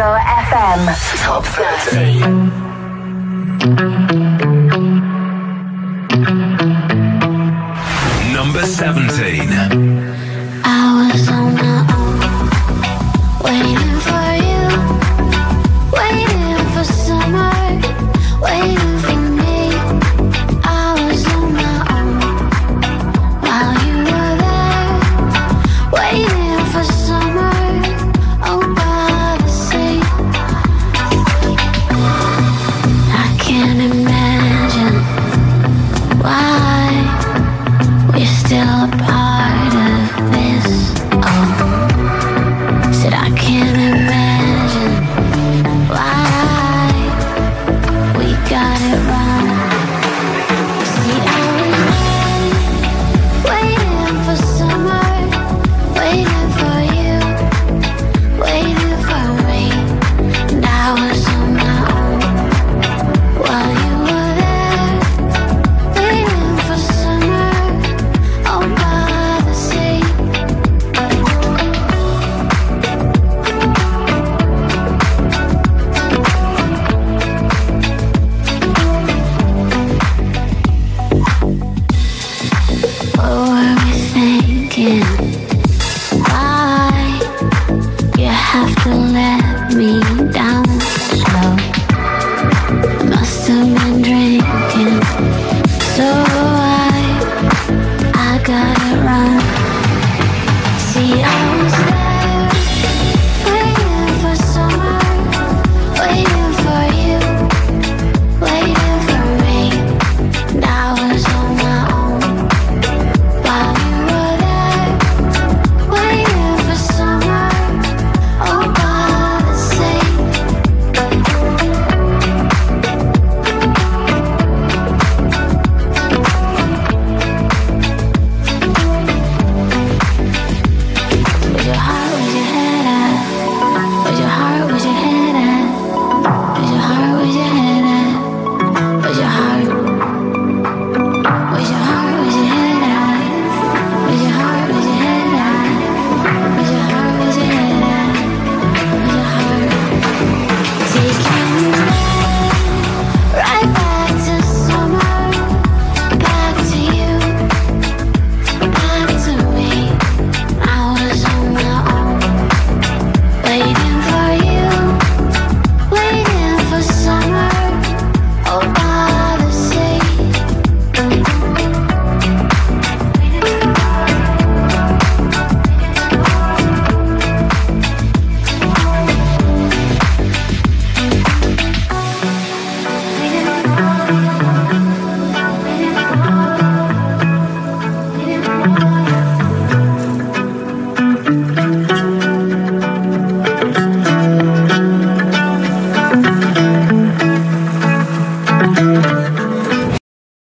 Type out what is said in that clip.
Disco FM. Top 30. Number 17. I was on my own, waiting for you, waiting for summer, waiting for me. I was on my own while you were there, waiting for summer, oh by the sea. I can't imagine why we're still a part of this. Oh, said I can't imagine why we got it wrong. See, I was waiting for summer, waiting for you, waiting for me, and I was on my own while you were there, waiting for summer, oh by the sea. What were we thinking?